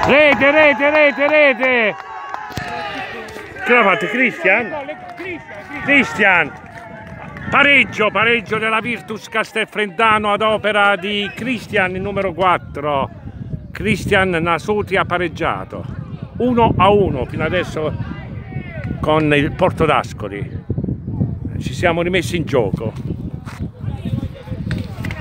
Rete, rete, rete, rete! Che l'ha fatto? Cristian? Cristian! Pareggio, pareggio della Virtus Castelfreddano ad opera di Cristian, il numero 4. Cristian Nasuti ha pareggiato 1-1 fino adesso con il Porto d'Ascoli. Ci siamo rimessi in gioco.